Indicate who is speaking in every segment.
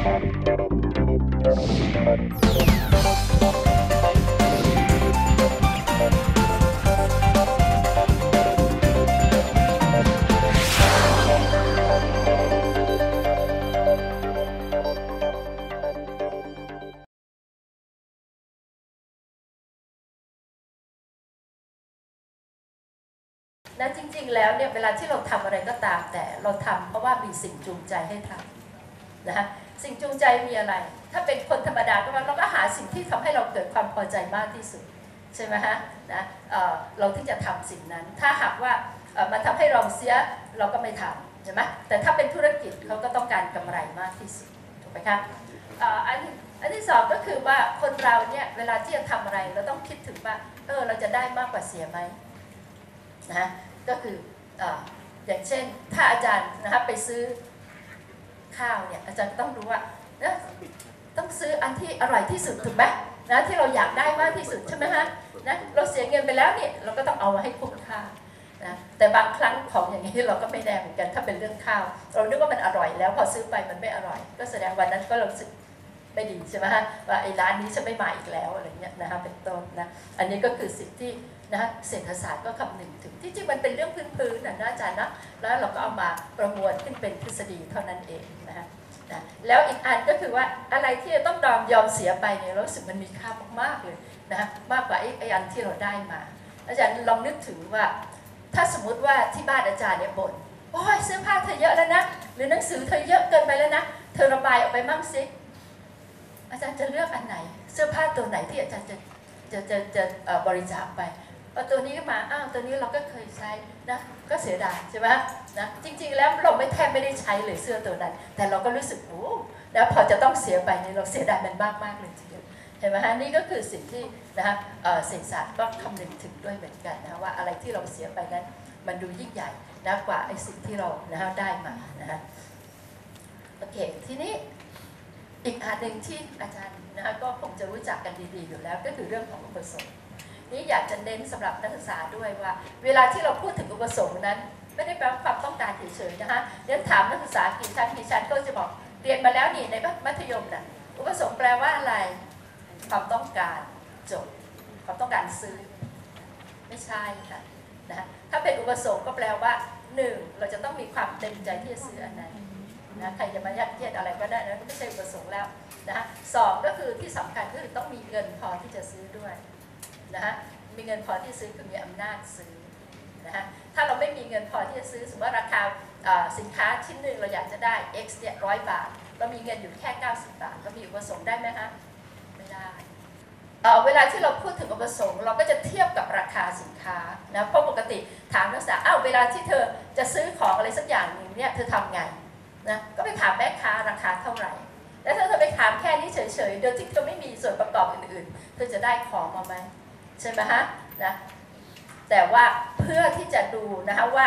Speaker 1: นะจริงๆแล้วเนี่ยเวลาที่เราทำอะไรก็ตามแต่เราทำเพราะว่ามีสิ่งจูงใจให้ทำนะคะสิ่งจูงใจมีอะไรถ้าเป็นคนธรรมดาก็เราก็หาสิ่งที่ทำให้เราเกิดความพอใจมากที่สุดใช่ไหมฮะนะเราที่จะทำสิ่งนั้นถ้าหากว่ามันทำให้เราเสียเราก็ไม่ทำใช่ไหมแต่ถ้าเป็นธุรกิจเขาก็ต้องการกำไรมากที่สุดถูกไหมคะอันที่สองก็คือว่าคนเราเนี่ยเวลาที่จะทำอะไรเราต้องคิดถึงว่าเราจะได้มากกว่าเสียไหมนะก็คืออย่างเช่นถ้าอาจารย์นะคะไปซื้อข้าวเนี่ยอาจารย์ต้องรู้ว่าต้องซื้ออันที่อร่อยที่สุดถูกไหมนะที่เราอยากได้มากที่สุดใช่ไหมฮะนะเราเสียเงินไปแล้วเนี่ยเราก็ต้องเอามาให้คุ้มค่านะแต่บางครั้งของอย่างนี้เราก็ไม่แน่เหมือนกันถ้าเป็นเรื่องข้าวเราคิดว่ามันอร่อยแล้วพอซื้อไปมันไม่อร่อยก็แสดงวันนั้นก็รู้สึกไม่ดีใช่ไหมฮะว่าไอ้ร้านนี้จะไม่มาอีกแล้วอะไรเงี้ยนะคะเป็นต้นนะอันนี้ก็คือสิ่งที่นะเศรษฐศาสตร์ก็คำนึงถึงที่จริงมันเป็นเรื่องพื้นๆนะอาจารย์นะแล้วเราก็เอามาประมวลขึ้นเป็นทฤษฎีเท่านั้นเองนะแล้วอีกอันก็คือว่าอะไรที่จะต้องยอมเสียไปเนี่ยรู้สึกมันมีค่ามากๆเลยนะมากกว่าไอ้อันที่เราได้มาอาจารย์ลองนึกถึงว่าถ้าสมมุติว่าที่บ้านอาจารย์เนี่ยบ่นโอ้ยเสื้อผ้าเธอเยอะแล้วนะหรือหนังสือเธอเยอะเกินไปแล้วนะเธอระบายออกไปมั่งสิอาจารย์จะเลือกอันไหนเสื้อผ้าตัวไหนที่อาจารย์จะบริจาคไปตัวนี้มาตัวนี้เราก็เคยใช้นะก็เสียดายใช่ไหมนะจริงๆแล้วเราแทบไม่ได้ใช้เลยเสื้อตัวนั้นแต่เราก็รู้สึกโอ้แล้วพอจะต้องเสียไปเนี่ยเราเสียดายมันมากๆเลยทีเดียวเห็นไหมฮะนี่ก็คือสิ่งที่นะคะเศรษฐศาสตร์ก็คำนึงถึงด้วยเหมือนกันนะว่าอะไรที่เราเสียไปนั้นมันดูยิ่งใหญ่นะกว่าไอ้สิ่งที่เรานะคะได้มานะฮะโอเคทีนี้อีกอันหนึ่งที่อาจารย์นะคะก็คงจะรู้จักกันดีๆอยู่แล้วก็คือเรื่องของอุปสมบทนี่อยากจะเน้นสำหรับนักศึกษาด้วยว่าเวลาที่เราพูดถึงอุปสงค์นั้นไม่ได้แปลว่าความต้องการเฉยๆนะคะเรียนถามนักศึกษากี่ชั้นก็จะบอกเรียนมาแล้วนี่ในมัธยมน่ะอุปสงค์แปลว่าอะไรความต้องการจบความต้องการซื้อไม่ใช่ค่ะนะถ้าเป็นอุปสงค์ก็แปลว่า1เราจะต้องมีความเต็มใจที่จะซื้ออันนั้นนะใครจะมายัดเยียดอะไรก็ได้นะก็ไม่ใช่อุปสงค์แล้วนะ2ก็คือที่สำคัญก็คือต้องมีเงินพอที่จะซื้อด้วยนะฮะมีเงินพอที่ซื้อคือมีอำนาจซื้อนะฮะถ้าเราไม่มีเงินพอที่จะซื้อสมมติว่าราคาสินค้าชิ้นหนึ่งเราอยากจะได้ X เนี่ย100 บาทเรามีเงินอยู่แค่90 บาทเรามีอุปสงค์ได้ไหมฮะไม่ได้เวลาที่เราพูดถึงอุปสงค์เราก็จะเทียบกับราคาสินค้านะเพราะปกติถามนักศึกษาเวลาที่เธอจะซื้อของอะไรสักอย่างหนึ่งเนี่ยเธอทำไงนะก็ไปถามแม่ค้าราคาเท่าไหร่แล้วถ้าเธอไปถามแค่นี้เฉยๆโดยที่เธอไม่มีส่วนประกอบอื่นๆเธอจะได้ของมาไหมใช่ไหมฮะนะแต่ว่าเพื่อที่จะดูนะคะว่า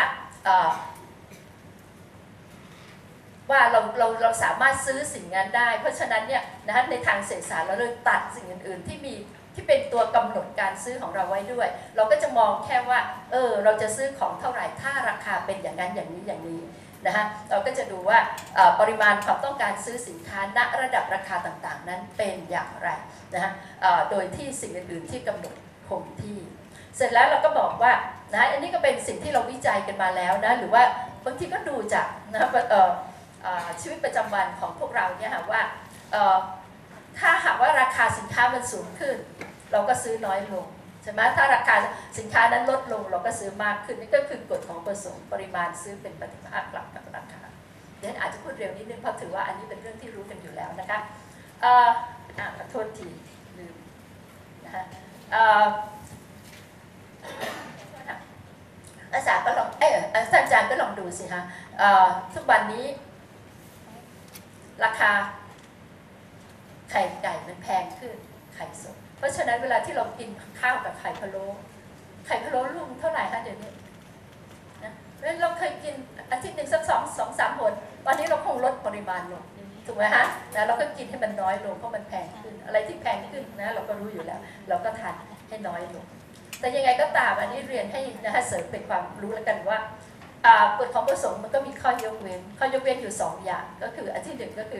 Speaker 1: เราสามารถซื้อสิ่งนั้นได้เพราะฉะนั้นเนี่ยนะคะในทางเศรษฐศาสตร์เราเลยตัดสิ่งอื่นๆที่เป็นตัวกำหนดการซื้อของเราไว้ด้วยเราก็จะมองแค่ว่าเราจะซื้อของเท่าไหร่ถ้าราคาเป็นอย่างนั้นอย่างนี้นะคะเราก็จะดูว่าปริมาณความต้องการซื้อสินค้าณระดับราคาต่างๆนั้นเป็นอย่างไรนะคะโดยที่สิ่งอื่นๆที่กำหนดคงที่เสร็จแล้วเราก็บอกว่านะอันนี้ก็เป็นสิ่งที่เราวิจัยกันมาแล้วนะหรือว่าบางทีก็ดูจากนะชีวิตประจำวันของพวกเราเนี่ยค่ะว่าถ้าหากว่าราคาสินค้ามันสูงขึ้นเราก็ซื้อน้อยลงใช่ไหมถ้าราคาสินค้านั้นลดลงเราก็ซื้อมากขึ้นนี่ก็คือกฎของประสงค์ปริมาณซื้อเป็นปฏิภาคกลับกับราคาเดี๋ยวอาจจะพูดเร็วนิดนึงเพราะถือว่าอันนี้เป็นเรื่องที่รู้กันอยู่แล้วนะคะขอโทษทีลืมนะคะอาจารย์ก็ลองอาจารย์ก็ลองดูสิฮะทุกวันนี้ราคาไข่ไก่มันแพงขึ้นไข่สดเพราะฉะนั้นเวลาที่เรากินข้าวกับไข่พะโล้ลูกเท่าไหร่คะเดี๋ยวนี้นะเราเคยกินอาทิตย์หนึ่งสัก2-3 หนวันนี้เราคงลดปริมาณลงถูกไหมฮะนะเราก็กินให้มันน้อยลงเพราะมันแพงขึ้นอะไรที่แพงขึ้นนะเราก็รู้อยู่แล้วเราก็ทานให้น้อยลงแต่ยังไงก็ตามอันนี้เรียนให้นะคะเสริมเป็นความรู้แล้วกันว่ากฎของประสงค์มันก็มีข้อยกเว้นอยู่2 อย่างก็คืออันที่1ก็คือ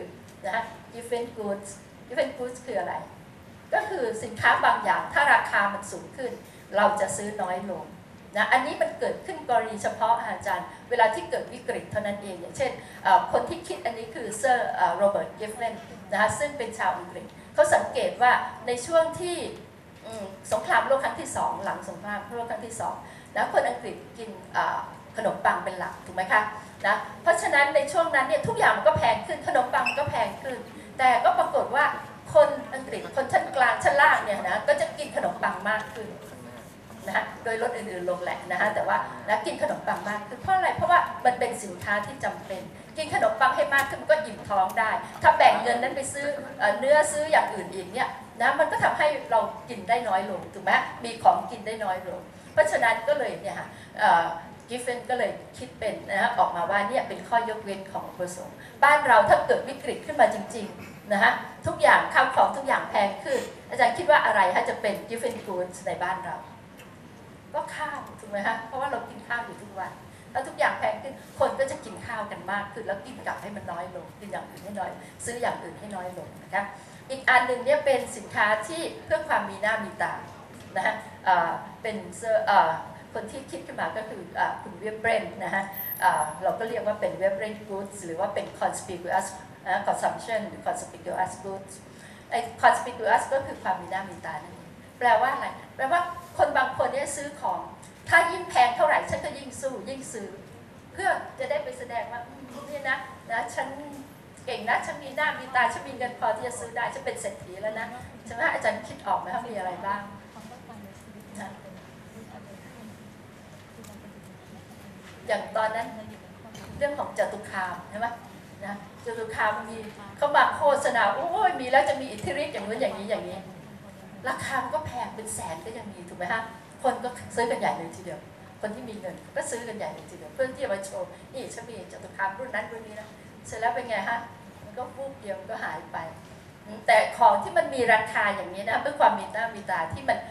Speaker 1: นะฮะ given goods คืออะไรก็คือสินค้าบางอย่างถ้าราคามันสูงขึ้นเราจะซื้อน้อยลงนะอันนี้มันเกิดขึ้นกรณีเฉพาะอาจารย์เวลาที่เกิดวิกฤตเท่านั้นเองอย่างเช่นคนที่คิดอันนี้คือเซอร์โรเบิร์ต กิฟเฟนนะคะซึ่งเป็นชาวอังกฤษเขาสังเกตว่าในช่วงที่สงครามโลกครั้งที่2หลังสงครามโลกครั้งที่2นะคนอังกฤษกินขนมปังเป็นหลักถูกไหมคะนะเพราะฉะนั้นในช่วงนั้นเนี่ยทุกอย่างมันก็แพงขึ้นขนมปังก็แพงขึ้นแต่ก็ปรากฏว่าคนอังกฤษคนชั้นกลางชั้นล่างเนี่ยนะก็จะกินขนมปังมากขึ้นนะโดยลดอื่นๆลงแหละนะคะแต่ว่านะกินขนมปังมากขึ้นเพราะอะไรเพราะว่ามันเป็นสินค้าที่จำเป็นกินขนมปังให้มากขึ้นมันก็อิ่มท้องได้ถ้าแบ่งเงินนั้นไปซื้อเนื้อซื้ออย่างอื่นอีกเนี่ยนะมันก็ทำให้เรากินได้น้อยลงถูกไหมมีของกินได้น้อยลงเพราะฉะนั้นก็เลยเนี่ยค่ะกิฟเฟนก็เลยคิดเป็นนะออกมาว่าเนี่ยเป็นข้อยกเว้นของอุปสงค์บ้านเราถ้าเกิดวิกฤตขึ้นมาจริงๆนะฮะทุกอย่างข้าวของทุกอย่างแพงขึ้นอาจารย์คิดว่าอะไรจะเป็น given goods ในบ้านเราก็ข้าวถูกไหมฮะเพราะว่าเรากินข้าวอยู่ทุกวันแล้วทุกอย่างแพงขึ้นคนก็จะกินข้าวกันมากขึ้นแล้วกินกลับให้มันน้อยลงกินอย่างอื่นให้น้อยซื้ออย่างอื่นให้น้อยลงนะคะอีกอันหนึ่งเนี่ยเป็นสินค้าที่เพื่อความมีหน้ามีตานะฮะเป็นคนที่คิดขึ้นมาก็คือคุณเวบเบรนนะฮะเราก็เรียกว่าเป็นเวบเบรน goods หรือว่าเป็น conspicuous consumption หรือ conspicuous goods ไอ้ conspicuous ก็คือความมีหน้ามีตานั่นเองแปลว่าอะไรแปลว่าคนบางคนเนี่ยซื้อของถ้ายิ่งแพงเท่าไหร่ฉันก็ยิ่งสู้ยิ่งซื้อเพื่อจะได้ไปแสดงว่านี่นะฉันเก่งนะฉันมีหน้ามีตาฉันมีเงินพอที่จะซื้อได้ฉันเป็นเศรษฐีแล้วนะใช่ไหมอาจารย์คิดออกไหมว่ามีอะไรบ้างนะอย่างตอนนั้นเรื่องของจตุคามใช่ไหมนะจตุคามมีเขามาโฆษณาโอ้ยมีแล้วจะมีอิทธิฤทธิ์อย่างนู้นอย่างนี้อย่างนี้ราคาก็แพงเป็นแสนก็ยังมีถูกไหมฮะคนก็ซื้อกันใหญ่เลยทีเดียวคนที่มีเงินก็ซื้อกันใหญ่เลยทีเดียวเพื่อที่จะมาโชว์นี่ฉันมีจตุคามรุ่นนั้นรุ่นนี้นะเสร็จแล้วเป็นไงฮะมันก็ฟูบเดียวก็หายไปแต่ของที่มันมีราคาอย่างนี้นะเพื่อความมีหน้ามีตาที่มัน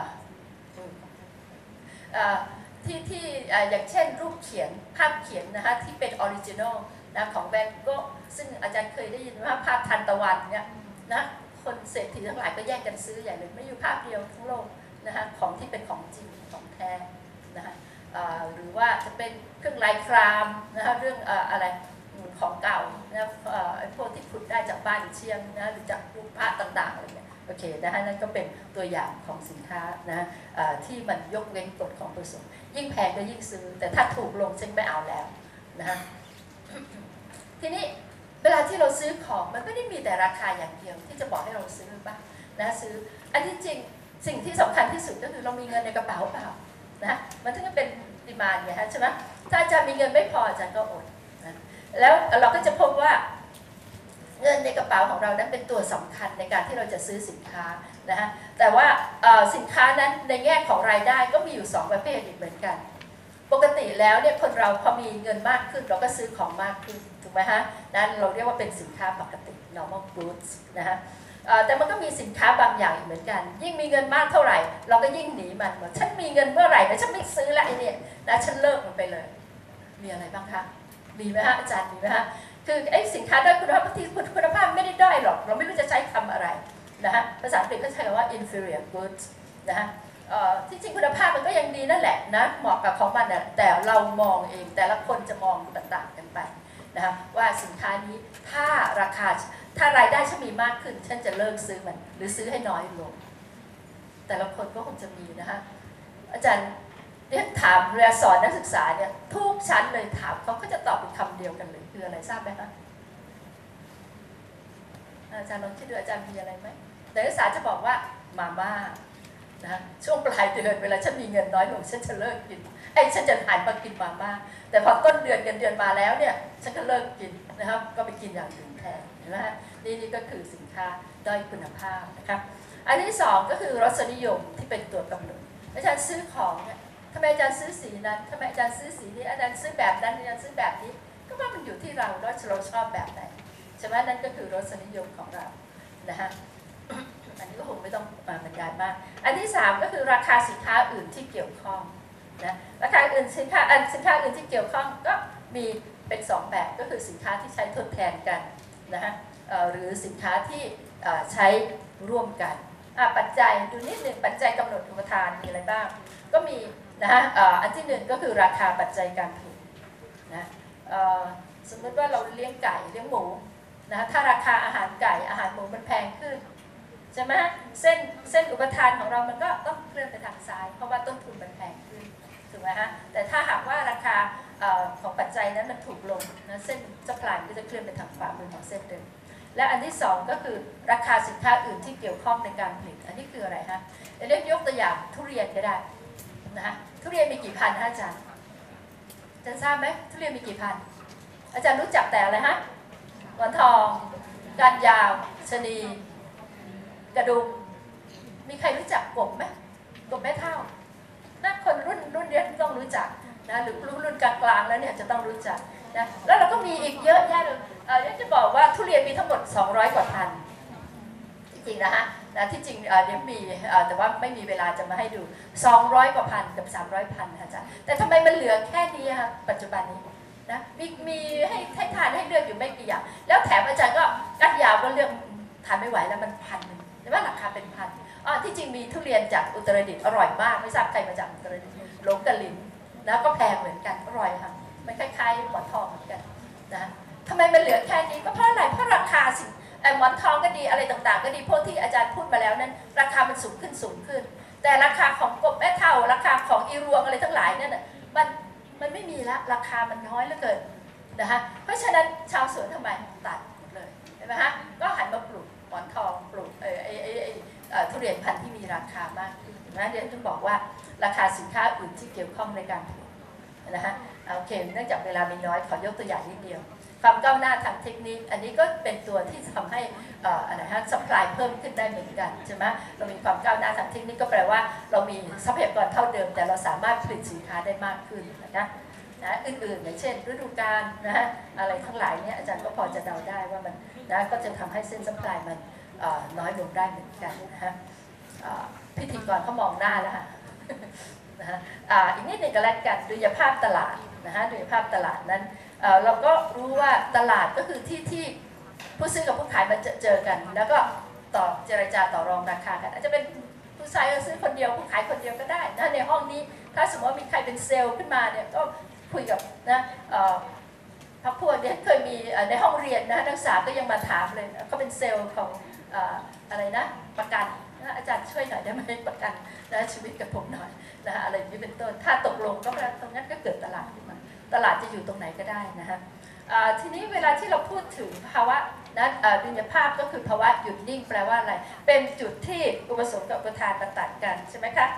Speaker 1: ที่อย่างเช่นรูปเขียนภาพเขียนนะคะที่เป็นออริจินอลนะของแวนโก๊กซึ่งอาจารย์เคยได้ยินว่าภาพทันตะวันเนี่ยนะคนเศรษฐีทั้งหลายก็แย่งกันซื้อใหญ่เลยไม่อยู่ภาพเดียวทั้งโลกนะคะของที่เป็นของจริงของแท้นะคะหรือว่าจะเป็นเครื่องลายครามนะคะเรื่องอะไรของเก่านะพวกที่ขุดได้จากบ้านเชียงนะหรือจากรูปพระต่างๆอะไรเนี่ยโอเคนะคะนั่นก็เป็นตัวอย่างของสินค้านะที่มันยกเว้นกฎของประสงค์ยิ่งแพงก็ยิ่งซื้อแต่ถ้าถูกลงฉันไม่เอาแล้วนะทีนี้เวลาที่เราซื้อของมันไม่ได้มีแต่ราคาอย่างเดียวที่จะบอกให้เราซื้อป่ะนะซื้ออันที่จริงสิ่งที่สำคัญที่สุดก็คือเรามีเงินในกระเป๋าเปล่านะมันถึงจะเป็นดีมานด์ไงฮะใช่ไหมถ้าอาจารย์มีเงินไม่พออาจารย์ก็อดนะแล้วเราก็จะพบว่าเงินในกระเป๋าของเรานั้นเป็นตัวสำคัญในการที่เราจะซื้อสินค้านะฮะแต่ว่าสินค้านั้นในแง่ของรายได้ก็มีอยู่2ประเภทอีกเหมือนกันปกติแล้วเนี่ยคนเราพอมีเงินมากขึ้นเราก็ซื้อของมากขึ้นถูกไหมฮะนั้นเราเรียกว่าเป็นสินค้าปกติ normal goods นะฮะแต่มันก็มีสินค้าบางอย่างเหมือนกันยิ่งมีเงินมากเท่าไหร่เราก็ยิ่งหนีมันว่าฉันมีเงินเมื่อไหร่แต่ฉันไม่ซื้อแล้วไอ้เนี่ยนะฉันเลิกมันไปเลยมีอะไรบ้างคะมีไหมฮะอาจารย์มีไหมฮะคือไอ้สินค้าด้อยคุณภาพบางทีคุณภาพไม่ได้ด้อยหรอกเราไม่รู้จะใช้คำอะไรนะฮะภาษาอังกฤษเขาใช้คำว่า inferior goods นะฮะที่จริงคุณภาพมันก็ยังดีนั่นแหละนะเหมาะกับของมันนะแต่เรามองเองแต่ละคนจะมองต่างๆกันไปนะว่าสินค้านี้ถ้าราคาถ้ารายได้ฉันมีมากขึ้นฉันจะเลิกซื้อมันหรือซื้อให้น้อยลงแต่ละคนก็คงจะมีนะคะอาจารย์เรียนถามเรียนสอนนักศึกษาเนี่ยทุกชั้นเลยถามเขาก็จะตอบเป็นคำเดียวกันเลยคืออะไรทราบไหมคะอาจารย์ลองคิดดูอาจารย์มีอะไรไหมนักศึกษาจะบอกว่ามาม่านะช่วงปลายเดือนเวลาฉันมีเงินน้อยลงฉันจะเลิกกินฉันจะหันมากินมาม่าแต่พอต้นเดือนเงินเดือนมาแล้วเนี่ยฉันก็เลิกกินนะครับก็ไปกินอย่างอื่นแทนเห็นไหมฮะนี่ก็คือสินค้าด้อยคุณภาพนะครับอันที่2ก็คือรสนิยมที่เป็นตัวกำหนดอาจารย์ซื้อของเนี่ยทำไมอาจารย์ซื้อสีนั้นทำไมอาจารย์ซื้อสีนี้อาจารย์ซื้อแบบนั้นอาจารย์ซื้อแบบนี้ก็ว่ามันอยู่ที่เราว่าเราชอบแบบไหนใช่ไหมนั่นก็คือรสนิยมของเรานะฮะอันนี้ก็คงไม่ต้องบรรยายมากอันที่3ก็คือราคาสินค้าอื่นที่เกี่ยวข้องนะราคาอื่นสินค้าอื่นที่เกี่ยวข้องก็มีเป็น2แบบก็คือสินค้าที่ใช้ทดแทนกันนะฮะหรือสินค้าที่ใช้ร่วมกันปัจจัยดูนิดหนึ่งปัจจัยกำหนดอุปทานมีอะไรบ้างก็มีนะฮะอันที่หนึ่งก็คือราคาปัจจัยการผลิตนะสมมติว่าเราเลี้ยงไก่เลี้ยงหมูนะถ้าราคาอาหารไก่อาหารหมูมันแพงขึ้นใช่ไหมเส้นอุปทานของเรามันก็ต้องเคลื่อนไปทางซ้ายเพราะว่าต้นทุนมันแพงขึ้นถูกไหมฮะแต่ถ้าหากว่าราคาของปัจจัยนั้นมันถูกลงนะเส้นซัพพลายก็จะเคลื่อนไปทางขวามือของเส้นเดิมและอันที่สองก็คือราคาสินค้าอื่นที่เกี่ยวข้องในการผลิตอันนี้คืออะไรฮะเรียกยกตัวอย่างทุเรียนก็ได้นะทุเรียนมีกี่พันฮะอาจารย์ทราบไหมทุเรียนมีกี่พันอาจารย์รู้จักแต่อะไรฮะหมอนทองก้านยาวชะนีกระดุมมีใครรู้จักกบไหมกบแม่เฒ่านะคนรุ่นเรียนต้องรู้จักนะหรือรุ่นกลางๆแล้วเนี่ยจะต้องรู้จักนะแล้วเราก็มีอีกเยอะแยะเลยจะบอกว่าทุเรียนมีทั้งหมด200 กว่าพันจริงๆนะฮะนะที่จริงเดี๋ยวมีแต่ว่าไม่มีเวลาจะมาให้ดู200 กว่าพันกับ300 พันอาจารย์แต่ทำไมมันเหลือแค่นี้คะปัจจุบันนี้นะมีให้ทานให้เลือกอยู่ไม่กี่อย่างแล้วแถมอาจารย์ก็กัดยาวก็เลือกทานไม่ไหวแล้วมัน1,000แต่ว่าราคาเป็นพันที่จริงมีทุเรียนจากอุตรดิตถ์อร่อยมากไม่ทราบใครมาจากอุตรดิตถ์หลงกะลินแล้วก็แพงเหมือนกันอร่อยค่ะมันคล้ายๆหมอนทองเหมือนกันนะทำไมมันเหลือแค่นี้ก็เพราะอะไรเพราะราคาสิหมอนทองก็ดีอะไรต่างๆก็ดีพวกที่อาจารย์พูดมาแล้วนั้นราคามันสูงขึ้นแต่ราคาของกบแม่เฒ่าราคาของอีรวงอะไรทั้งหลายเนี่ยมันไม่มีละราคามันน้อยเหลือเกินนะคะเพราะฉะนั้นชาวสวนทำไมตัดหมดเลยเห็นไหมฮะก็หันมาปลูกหมอนทองปลูกทุเรียนพันธุ์ที่มีราคามากขึ้นนะเดี๋ยวต้องบอกว่าราคาสินค้าอื่นที่เกี่ยวข้องในการผลิตนะฮะโอเคเนื่องจากเวลามีน้อยขอยกตัวอย่างนิดเดียวความก้าวหน้าทางเทคนิคอันนี้ก็เป็นตัวที่ทำให้อะไรฮะซัพพลายเพิ่มขึ้นได้เหมือนกันใช่ไหมเรามีความก้าวหน้าทางเทคนิคก็แปลว่าเรามีทรัพยากรเท่าเดิมแต่เราสามารถผลิตสินค้าได้มากขึ้นนะอื่นๆอย่างเช่นฤดูกาลนะฮะอะไรทั้งหลายเนี่ยอาจารย์ก็พอจะเดาได้ว่ามันนะก็จะทำให้เส้นซัพพลายมันน้อยลงได้เหมือนกันนะฮะพิธีกรเขามองหน้าแล้วนะฮะอีกนิดหนึ่งก็แล้วกันดุลยภาพตลาดนะฮะดุลยภาพตลาดนั้นเราก็รู้ว่าตลาดก็คือที่ผู้ซื้อกับผู้ขายมาเจอกันแล้วก็เจรจาต่อรองราคากันอาจจะเป็นผู้ซื้อคนเดียวผู้ขายคนเดียวก็ได้นะในห้องนี้ถ้าสมมติว่ามีใครเป็นเซลล์ขึ้นมาเนี่ยก็คุยกับนะพรรคพวกเนี่ยเคยมีในห้องเรียนนะนักศึกษาก็ยังมาถามเลยเขาเป็นเซลล์ของอะไรนะประกันนะอาจารย์ช่วยหน่อยได้ไหมประกันนะชีวิตกับผมหน่อยนะอะไรอย่างนี้เป็นต้นถ้าตกลงก็ตรงนั้นก็เกิดตลาดขึ้นมาตลาดจะอยู่ตรงไหนก็ได้นะฮะทีนี้เวลาที่เราพูดถึงภาวะนะดุลยภาพก็คือภาวะหยุดนิ่งแปลว่าอะไรเป็นจุดที่อุปสงค์กับอุปทานมาตัดกันใช่ไหมคะ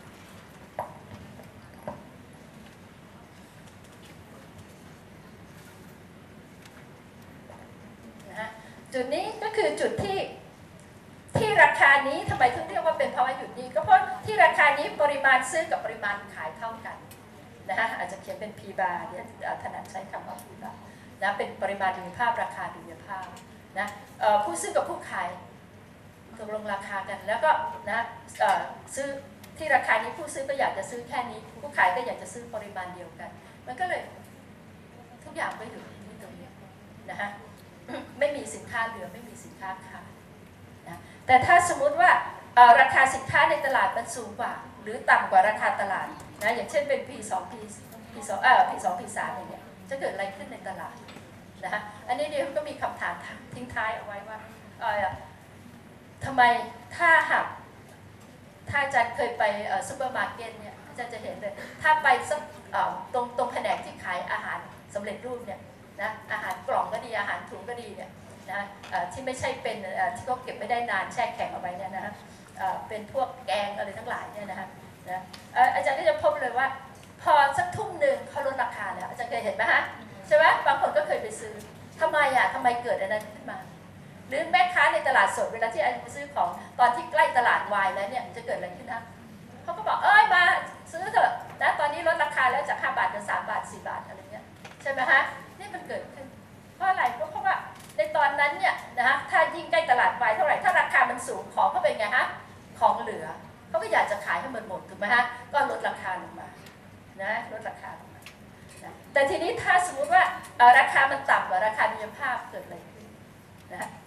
Speaker 1: จุดนี้ก็คือจุดที่ราคานี้ทำไมถึงเรียกว่าเป็นภาวะหยุดนิ่งก็เพราะที่ราคานี้ปริมาณซื้อกับปริมาณขายเท่ากันนะฮะอาจจะเขียนเป็น P bar เนี่ยถนัดใช้คำว่า P bar นะเป็นปริมาณดุลยภาพราคาดุลยภาพนะผู้ซื้อกับผู้ขายตกลงราคากันแล้วก็นะซื้อที่ราคานี้ผู้ซื้อก็อยากจะซื้อแค่นี้ผู้ขายก็อยากจะซื้อปริมาณเดียวกันมันก็เลยทุกอย่างไปอยู่ที่ตรงนี้นะฮะไม่มีสินค้าเหลือไม่มีสินค้าขาดนะแต่ถ้าสมมุติว่าราคาสินค้าในตลาดมันสูงกว่าหรือต่ำกว่าราคาตลาดนะอย่างเช่นเป็น P2 P3 อย่างเงี้ยจะเกิดอะไรขึ้นในตลาดนะฮะอันนี้เดี๋ยวก็มีคำถามทิ้งท้ายเอาไว้ว่าทำไมถ้าอาจารย์เคยไปซูเปอร์มาร์เก็ตเนี่ยอาจารย์จะเห็นเลยถ้าไปสักตรงแผนกที่ขายอาหารสำเร็จรูปเนี่ยนะอาหารกล่องก็ดีอาหารถุงก็ดีเนี่ยนะที่ไม่ใช่เป็นที่เขาเก็บไม่ได้นานแช่แข็งเอาไว้เนี่ยนะเป็นพวกแกงอะไรทั้งหลายเนี่ยนะอาจารย์ก็จะพบเลยว่าพอสักทุ่มหนึ่งเขาลดราคาแล้วอาจารย์เคยเห็นไหมฮะใช่ไหมบางคนก็เคยไปซื้อทำไมเกิดอะไรขึ้นมาหรือแม่ค้าในตลาดสดเวลาที่อาจารย์ไปซื้อของตอนที่ใกล้ตลาดวายแล้วเนี่ยจะเกิดอะไรขึ้นนะเขาก็บอกมาซื้อเถอะนะตอนนี้ลดราคาแล้วจาก5 บาทเป็น3 บาท4 บาทอะไรเงี้ยใช่ไหมฮะนี่มันเกิดขึ้นเพราะอะไรเพราะว่าในตอนนั้นเนี่ยนะฮะถ้ายิ่งใกล้ตลาดวายเท่าไหร่ถ้าราคามันสูงของเขาเป็นไงฮะของเหลือเขาก็อยากจะขายให้มันหมดถูกไหมฮะก็ลดราคาลงมานะลดราคาลงมาแต่ทีนี้ถ้าสมมุติว่าราคามันต่ำกว่าราคาดุลยภาพเกิดอะไรขึ้นนะ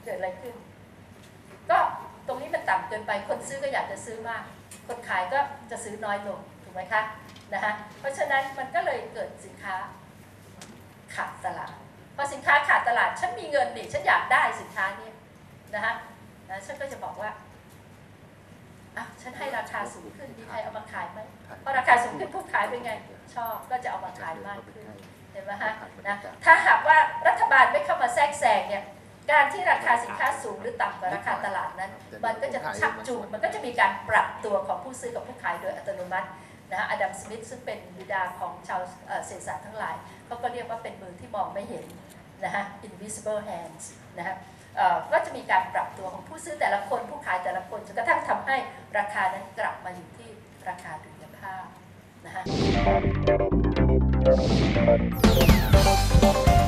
Speaker 1: เกิดอะไรขึ้นก็ตรงนี้มันต่ำเกินไปคนซื้อก็อยากจะซื้อมากคนขายก็จะซื้อน้อยลงถูกไหมคะนะคะเพราะฉะนั้นมันก็เลยเกิดสินค้าขาดตลาดพอสินค้าขาดตลาดฉันมีเงินนี่ฉันอยากได้สินค้านี้นะคะฉันก็จะบอกว่าฉันให้ราคาสูงขึ้นมีใครเอามาขายไหมพอราคาสูงขึ้นผู้ขายเป็นไงชอบก็จะเอามาขายมากขึ้นเห็นไหมฮะนะถ้าหากว่ารัฐบาลไม่เข้ามาแทรกแซงเนี่ยการที่ราคาสินค้าสูงหรือต่ำกว่าราคาตลาดนั้นมันก็จะชักจูงมันก็จะมีการปรับตัวของผู้ซื้อกับผู้ขายโดยอัตโนมัตินะอดัมสมิธซึ่งเป็นบิดาของชาวเศรษฐศาสตร์ทั้งหลายเขาก็เรียกว่าเป็นมือที่มองไม่เห็นนะฮะ invisible hands นะฮะก็จะมีการปรับตัวของผู้ซื้อแต่ละคนผู้ขายแต่ละคนจนกระทั่งทำให้ราคานั้นกลับมาอยู่ที่ราคาดุลยภาพนะฮะ